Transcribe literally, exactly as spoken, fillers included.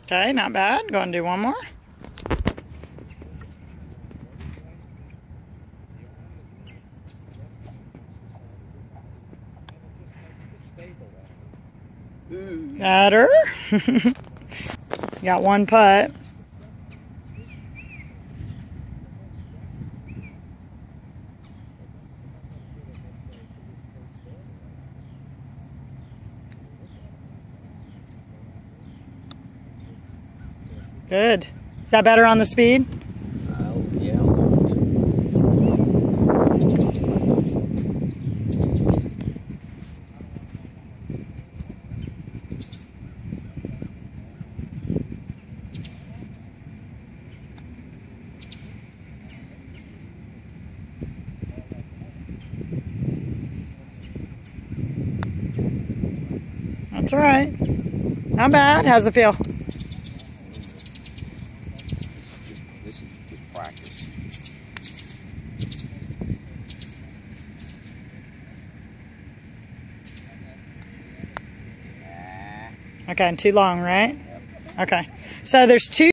Okay, not bad. Go and do one more. Better. Got one putt. Good. Is that better on the speed? Uh, yeah. That's all right. Not bad. How's it feel? This is just practice. Okay, and too long, right? Okay. So there's two